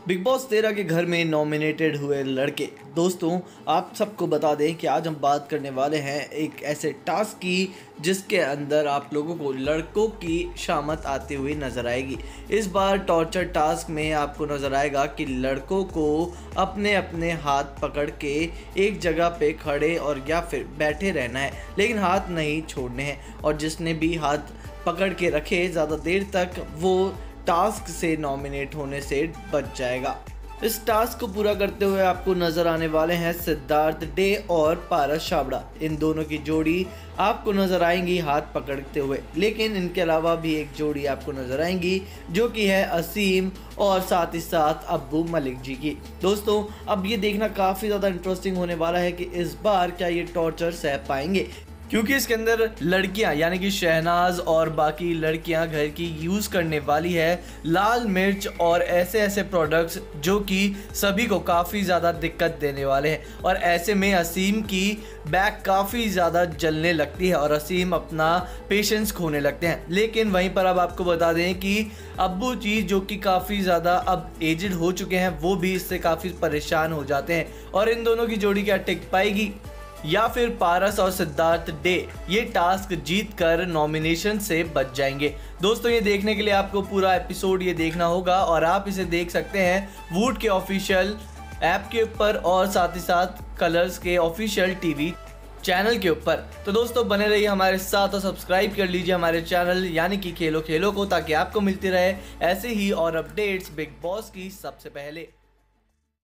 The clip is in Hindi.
बिग बॉस 13 के घर में नॉमिनेटेड हुए लड़के। दोस्तों, आप सबको बता दें कि आज हम बात करने वाले हैं एक ऐसे टास्क की जिसके अंदर आप लोगों को लड़कों की शामत आती हुई नज़र आएगी। इस बार टॉर्चर टास्क में आपको नज़र आएगा कि लड़कों को अपने अपने हाथ पकड़ के एक जगह पे खड़े और या फिर बैठे रहना है, लेकिन हाथ नहीं छोड़ने हैं। और जिसने भी हाथ पकड़ के रखे ज़्यादा देर तक, वो टास्क से नॉमिनेट होने से बच जाएगा। इस टास्क को पूरा करते हुए आपको नजर आने वाले हैं सिद्धार्थ डे और पारस छाबड़ा। इन दोनों की जोड़ी आपको नजर आएंगी हाथ पकड़ते हुए, लेकिन इनके अलावा भी एक जोड़ी आपको नजर आएंगी जो कि है असीम और साथ ही साथ अब्बू मलिक जी की। दोस्तों, अब ये देखना काफ़ी ज़्यादा इंटरेस्टिंग होने वाला है कि इस बार क्या ये टॉर्चर सह पाएंगे, क्योंकि इसके अंदर लड़कियां यानी कि शहनाज और बाकी लड़कियां घर की यूज़ करने वाली है लाल मिर्च और ऐसे ऐसे प्रोडक्ट्स जो कि सभी को काफ़ी ज़्यादा दिक्कत देने वाले हैं। और ऐसे में असीम की बैक काफ़ी ज़्यादा जलने लगती है और असीम अपना पेशेंस खोने लगते हैं। लेकिन वहीं पर अब आपको बता दें कि अब्बू जी जो कि काफ़ी ज़्यादा अब एजड हो चुके हैं, वो भी इससे काफ़ी परेशान हो जाते हैं। और इन दोनों की जोड़ी क्या टिक पाएगी या फिर पारस और सिद्धार्थ डे ये टास्क जीत कर नॉमिनेशन से बच जाएंगे। दोस्तों, ये देखने के लिए आपको पूरा एपिसोड ये देखना होगा और आप इसे देख सकते हैं वूट के ऑफिशियल ऐप के ऊपर और साथ ही साथ कलर्स के ऑफिशियल टीवी चैनल के ऊपर। तो दोस्तों, बने रहिए हमारे साथ और सब्सक्राइब कर लीजिए हमारे चैनल यानी कि खेलो खेलो को, ताकि आपको मिलती रहे ऐसे ही और अपडेट्स बिग बॉस की सबसे पहले।